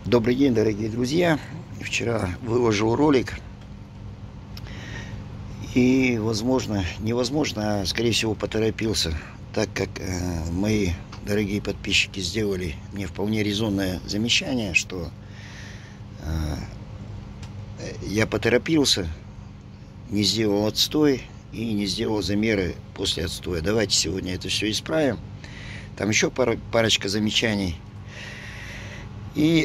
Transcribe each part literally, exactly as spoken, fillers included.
Добрый день, дорогие друзья. Вчера выложил ролик. И, возможно, невозможно, а скорее всего поторопился, так как э, мои дорогие подписчики сделали мне вполне резонное замечание, что э, я поторопился, не сделал отстой и не сделал замеры после отстоя. Давайте сегодня это все исправим. Там еще пара, парочка замечаний. И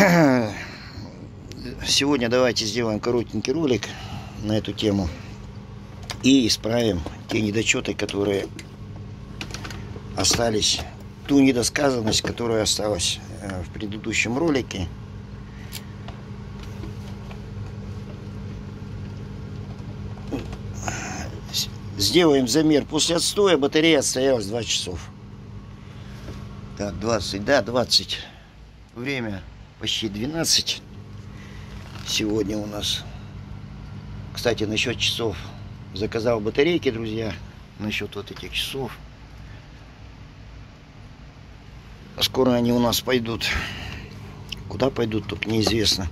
сегодня давайте сделаем коротенький ролик на эту тему и исправим те недочеты, которые остались, ту недосказанность, которая осталась в предыдущем ролике. Сделаем замер после отстоя. Батарея отстоялась два часов. Так, двадцать, да, двадцать. Время почти двенадцать. Сегодня у нас. Кстати, насчет часов. Заказал батарейки, друзья. Насчет вот этих часов. Скоро они у нас пойдут. Куда пойдут, только неизвестно.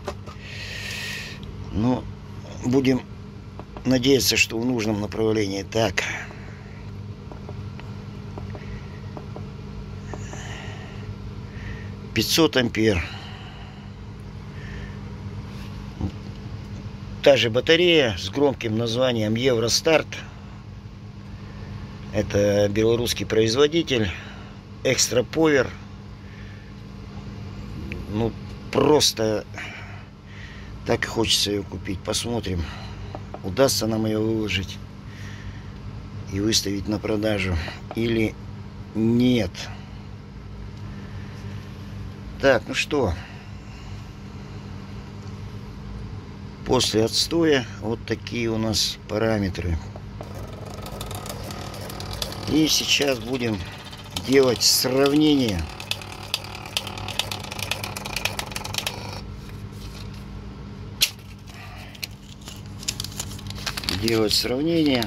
Но будем надеяться, что в нужном направлении. Так. пятьсот ампер. Та же батарея с громким названием Евростарт. Это белорусский производитель. Экстра Повер. Ну, просто так и хочется ее купить. Посмотрим, удастся нам ее выложить и выставить на продажу или нет. Так, ну что, после отстоя вот такие у нас параметры. И сейчас будем делать сравнение. Делать сравнение.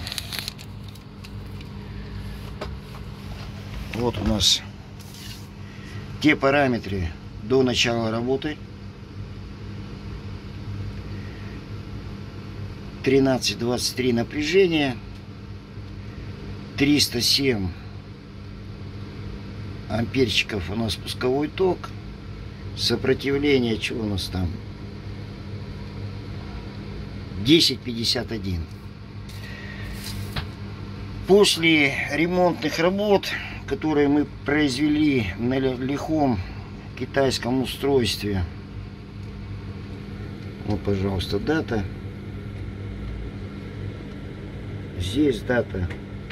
Вот у нас те параметры до начала работы. тринадцать двадцать три напряжение. триста семь амперчиков у нас пусковой ток. Сопротивление, что у нас там? десять пятьдесят один. После ремонтных работ, которые мы произвели на лихом китайском устройстве. Вот, пожалуйста, дата. Здесь дата.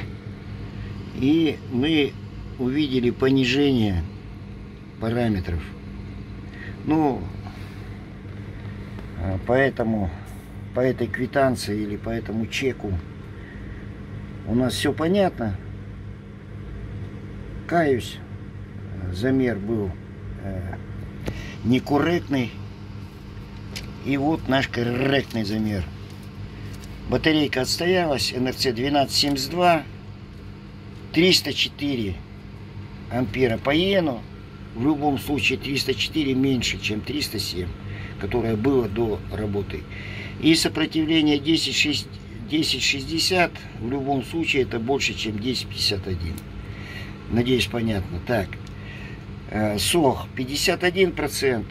И мы увидели понижение параметров. Ну, поэтому по этой квитанции или по этому чеку у нас все понятно. Каюсь, замер был э, некорректный. И вот наш корректный замер. Батарейка отстоялась, эн эр цэ двенадцать семьдесят два, триста четыре ампера по иену. В любом случае триста четыре меньше, чем триста семь, которое было до работы. И сопротивление десять шестьдесят, в любом случае это больше, чем десять пятьдесят один. Надеюсь, понятно. Так, сох пятьдесят один процент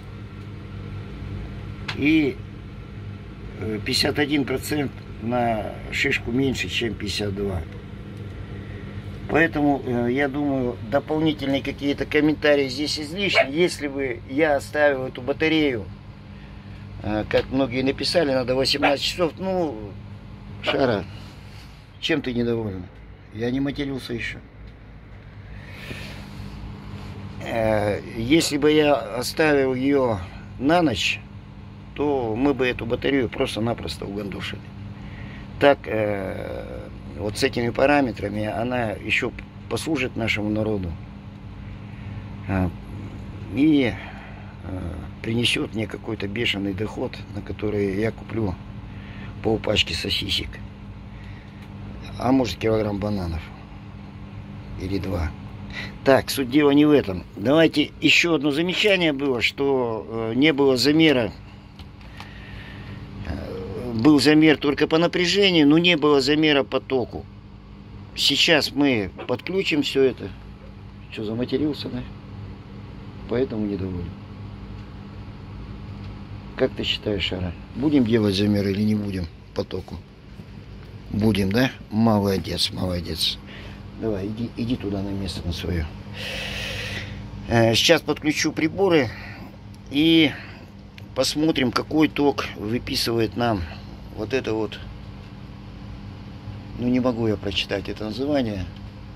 и пятьдесят один процент на шишку меньше, чем пятьдесят два. Поэтому я думаю, дополнительные какие-то комментарии здесь излишни. Если бы я оставил эту батарею, как многие написали, надо восемнадцать часов. Ну, Шара, чем ты недовольна? Я не матерился еще. Если бы я оставил ее на ночь, то мы бы эту батарею просто-напросто угандошили. Так, вот с этими параметрами она еще послужит нашему народу и принесет мне какой-то бешеный доход, на который я куплю полпачки сосисек, а может килограмм бананов или два. Так, суть дела не в этом. Давайте еще одно замечание было, что э, не было замера. Э, был замер только по напряжению, но не было замера по току. Сейчас мы подключим все это. Что, заматерился, да? Поэтому недоволен. Как ты считаешь, Ара? Будем делать замер или не будем по току? Будем, да? Молодец, молодец. Давай, иди, иди туда на место, на свое. Сейчас подключу приборы и посмотрим, какой ток выписывает нам вот это вот. Ну, не могу я прочитать это название.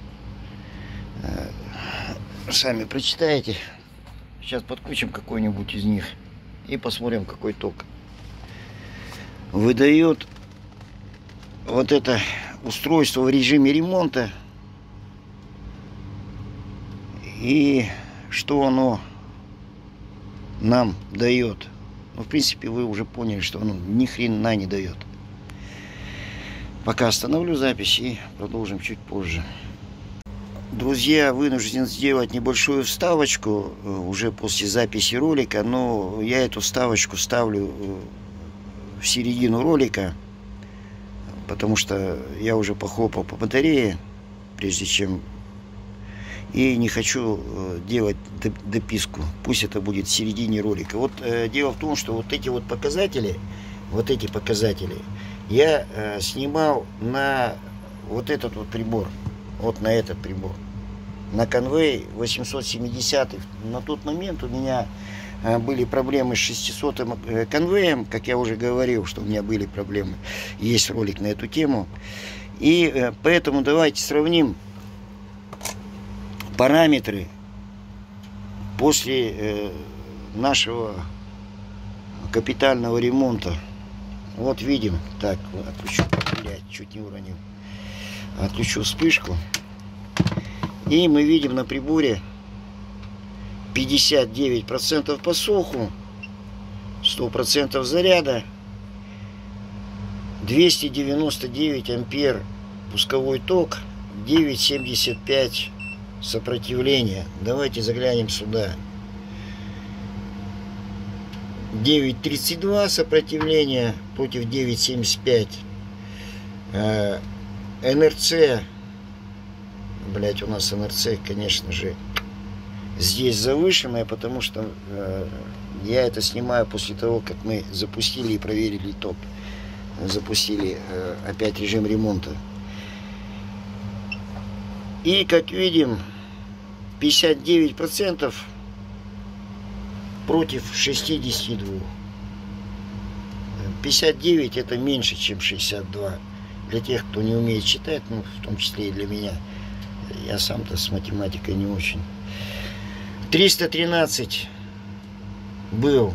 Сами прочитаете. Сейчас подключим какой-нибудь из них и посмотрим, какой ток выдает вот это устройство в режиме ремонта. И что оно нам дает. Ну, в принципе, вы уже поняли, что оно ни хрена не дает. Пока остановлю запись и продолжим чуть позже. Друзья, вынужден сделать небольшую вставочку уже после записи ролика, но я эту вставочку ставлю в середину ролика, потому что я уже похлопал по батарее, прежде чем... И не хочу делать дописку. Пусть это будет в середине ролика. Вот э, дело в том, что вот эти вот показатели, вот эти показатели, я э, снимал на вот этот вот прибор. Вот на этот прибор. На Conway восемьсот семьдесят. На тот момент у меня э, были проблемы с шестисотым э, Conway. Как я уже говорил, что у меня были проблемы. Есть ролик на эту тему. И э, поэтому давайте сравним параметры после э, нашего капитального ремонта. Вот видим. Так, отключу, блядь, чуть не уронил. Отключу вспышку. И мы видим на приборе пятьдесят девять процентов по соху, сто процентов заряда, двести девяносто девять ампер пусковой ток, девять семьдесят пять сопротивление. Давайте заглянем сюда. девять тридцать два сопротивление против девять семьдесят пять. Э, эн эр цэ. Блять, у нас эн эр цэ, конечно же, здесь завышенная, потому что э, я это снимаю после того, как мы запустили и проверили ток. Запустили э, опять режим ремонта. И, как видим, пятьдесят девять процентов против шестидесяти двух. пятьдесят девять это меньше, чем шестьдесят два. Для тех, кто не умеет читать, ну, в том числе и для меня. Я сам-то с математикой не очень. триста тринадцать был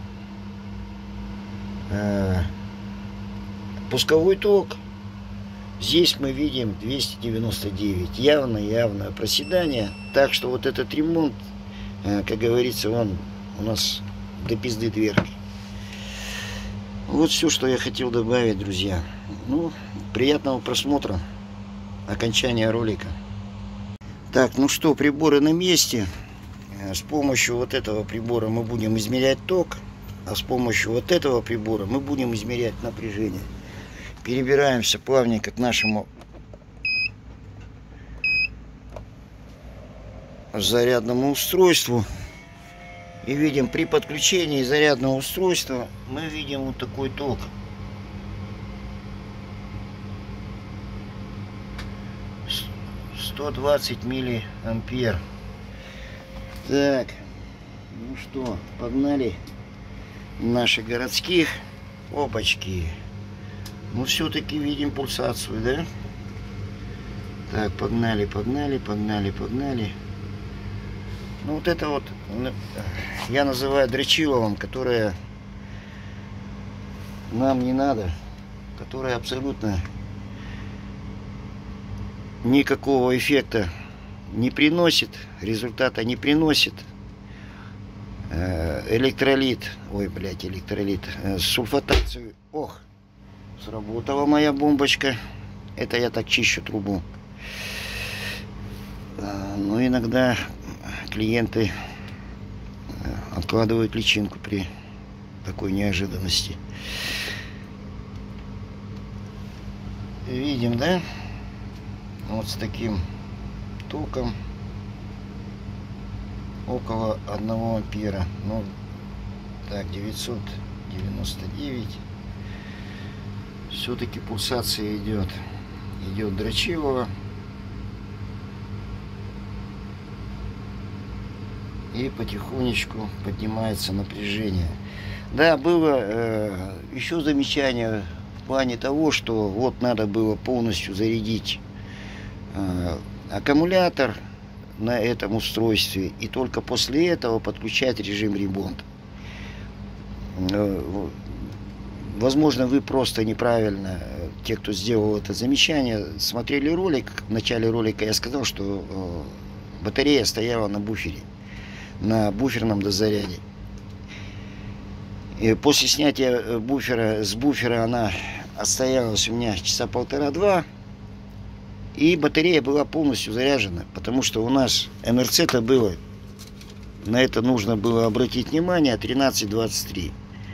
э, пусковой ток. Здесь мы видим двести девяносто девять. Явно-явное проседание. Так что вот этот ремонт, как говорится, он у нас до пизды дверки. Вот все, что я хотел добавить, друзья. Ну, приятного просмотра. Окончания ролика. Так, ну что, приборы на месте. С помощью вот этого прибора мы будем измерять ток. А с помощью вот этого прибора мы будем измерять напряжение. Перебираемся плавненько к нашему зарядному устройству. И видим, при подключении зарядного устройства мы видим вот такой ток. сто двадцать миллиампер. Так, ну что, погнали наших городских. Опачки. Ну, все-таки видим пульсацию, да? Так, погнали, погнали, погнали, погнали. Ну, вот это вот, я называю дрочиловым, которое нам не надо, которое абсолютно никакого эффекта не приносит, результата не приносит. Электролит, ой, блядь, электролит, сульфатацию, ох. Сработала моя бомбочка. Это я так чищу трубу. Но иногда клиенты откладывают личинку при такой неожиданности. Видим, да? Вот с таким током около одного ампера. Ну, так, девятьсот девяносто девять. Все-таки пульсация идет. Идет дрочилово. И потихонечку поднимается напряжение. Да, было э, еще замечание в плане того, что вот надо было полностью зарядить э, аккумулятор на этом устройстве и только после этого подключать режим ремонт. Э, возможно, вы просто неправильно, те, кто сделал это замечание, смотрели ролик. В начале ролика я сказал, что э, батарея стояла на буфере, на буферном дозаряде. И после снятия буфера с буфера она отстоялась у меня часа полтора-два, и батарея была полностью заряжена, потому что у нас эн эр цэ-то было, на это нужно было обратить внимание, тринадцать двадцать три.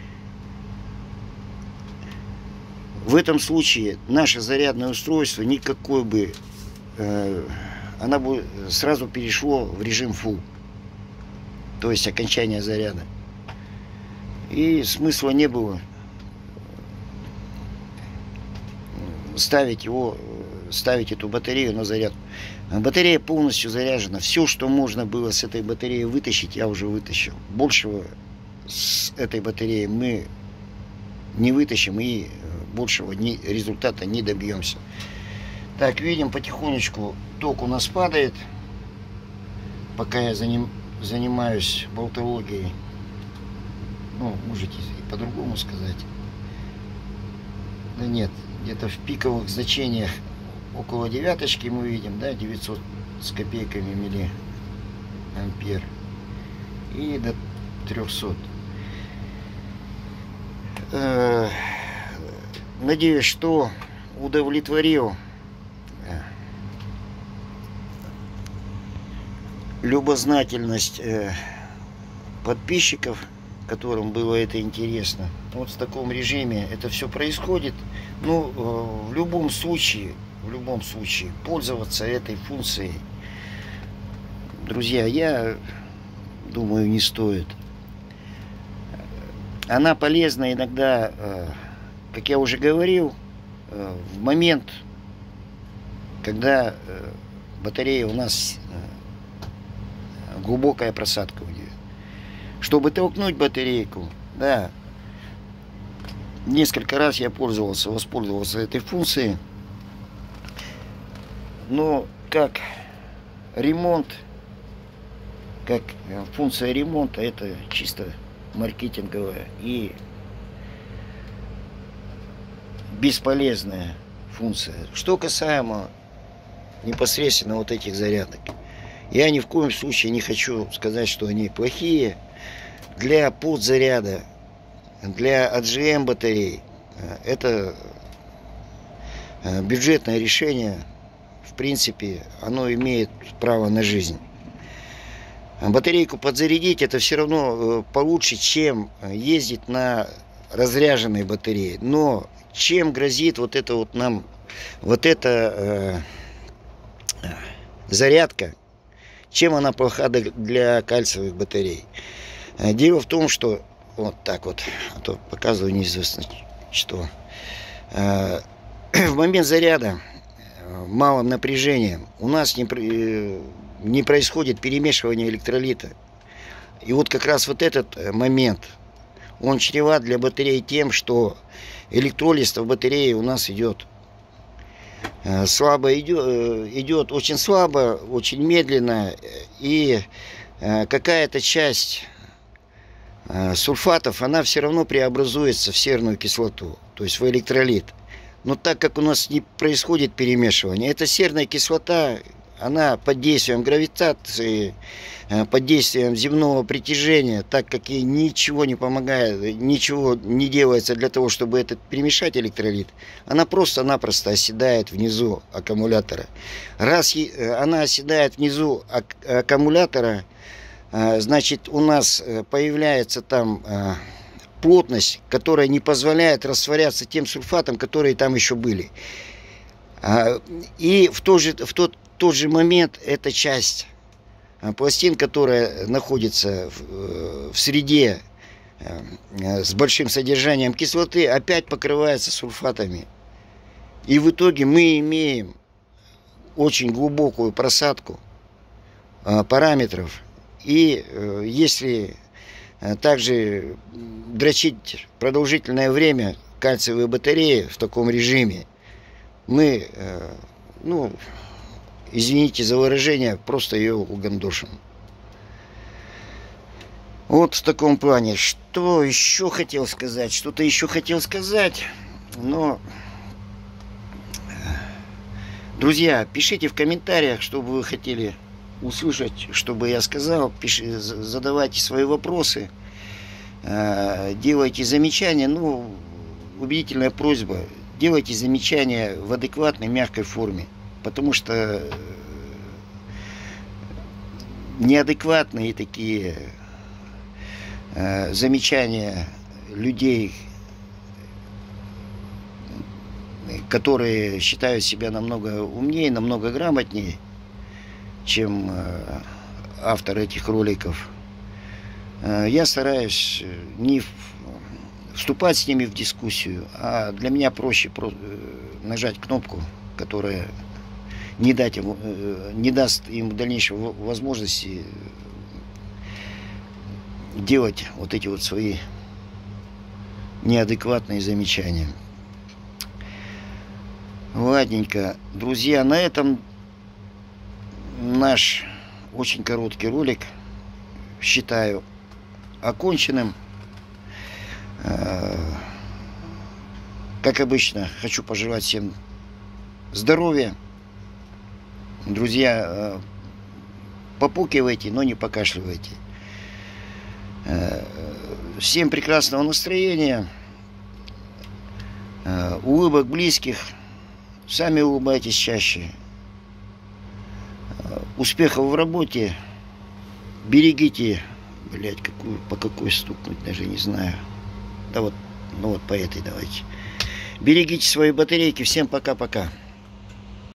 В этом случае наше зарядное устройство никакой бы, э, она бы сразу перешло в режим Full. То есть окончание заряда. И смысла не было ставить его, ставить эту батарею на заряд. Батарея полностью заряжена. Все, что можно было с этой батареи вытащить, я уже вытащил. Большего с этой батареи мы не вытащим и большего ни, результата не добьемся. Так, видим, потихонечку ток у нас падает. Пока я за ним занимаюсь болтологией, ну, можете и по-другому сказать. Да нет, где-то в пиковых значениях около девяточки мы видим, да, девятьсот с копейками миллиампер и до трёхсот. Надеюсь, что удовлетворил любознательность э, подписчиков, которым было это интересно. Вот в таком режиме это все происходит. Ну, э, в любом случае, в любом случае, пользоваться этой функцией, друзья, я думаю, не стоит. Она полезна иногда, э, как я уже говорил, э, в момент, когда э, батарея у нас э, глубокая просадка у нее. Чтобы толкнуть батарейку, да, несколько раз я пользовался, воспользовался этой функцией. Но как ремонт, как функция ремонта, это чисто маркетинговая и бесполезная функция. Что касаемо непосредственно вот этих зарядок, я ни в коем случае не хочу сказать, что они плохие. Для подзаряда, для эй джи эм батарей это бюджетное решение. В принципе, оно имеет право на жизнь. Батарейку подзарядить — это все равно получше, чем ездить на разряженной батарее. Но чем грозит вот это вот нам, вот эта э, зарядка, чем она плоха для кальциевых батарей? Дело в том, что вот так вот, а то показываю неизвестно что. В момент заряда малым напряжением у нас не, не происходит перемешивание электролита. И вот как раз вот этот момент, он чреват для батареи тем, что электролиз в батарее у нас идет слабо, идет, идет очень слабо, очень медленно, и какая-то часть сульфатов, она все равно преобразуется в серную кислоту, то есть в электролит. Но так как у нас не происходит перемешивание, эта серная кислота, она под действием гравитации, под действием земного притяжения, так как ей ничего не помогает, ничего не делается для того, чтобы этот перемешать электролит, она просто-напросто оседает внизу аккумулятора. Раз она оседает внизу аккумулятора, значит, у нас появляется там плотность, которая не позволяет растворяться тем сульфатам, которые там еще были. И в тот же, в тот, тот же момент эта часть пластин, которая находится в, в среде с большим содержанием кислоты, опять покрывается сульфатами. И в итоге мы имеем очень глубокую просадку параметров. И если также дрочить продолжительное время кальциевые батареи в таком режиме, мы, ну, извините за выражение, просто ее угандошим. Вот в таком плане. Что еще хотел сказать? Что-то еще хотел сказать, но... Друзья, пишите в комментариях, что бы вы хотели услышать, чтобы я сказал. Пишите, задавайте свои вопросы, делайте замечания. Ну, убедительная просьба. Делайте замечания в адекватной, мягкой форме. Потому что неадекватные такие э, замечания людей, которые считают себя намного умнее, намного грамотнее, чем э, автор этих роликов, э, я стараюсь не вступать с ними в дискуссию, а для меня проще про, э, нажать кнопку, которая не, дать ему, не даст им дальнейшей возможности делать вот эти вот свои неадекватные замечания. Ладненько, друзья, на этом наш очень короткий ролик считаю оконченным. Как обычно, хочу пожелать всем здоровья. Друзья, попукивайте, но не покашливайте. Всем прекрасного настроения, улыбок близких, сами улыбайтесь чаще, успехов в работе, берегите, блять, какую, по какой стукнуть, даже не знаю. Да вот, ну вот по этой давайте. Берегите свои батарейки, всем пока-пока.